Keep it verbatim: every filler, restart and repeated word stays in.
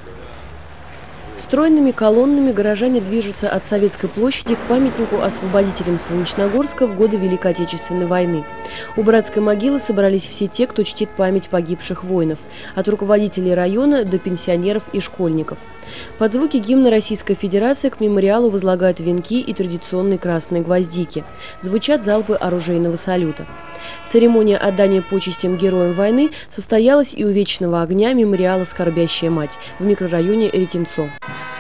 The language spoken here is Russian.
Стройными колоннами горожане движутся от Советской площади к памятнику освободителям Солнечногорска в годы Великой Отечественной войны. У братской могилы собрались все те, кто чтит память погибших воинов, от руководителей района до пенсионеров и школьников. Под звуки гимна Российской Федерации к мемориалу возлагают венки и традиционные красные гвоздики. Звучат залпы оружейного салюта. Церемония отдания почестям героям войны состоялась и у вечного огня мемориала «Скорбящая мать» в микрорайоне Рекинцо.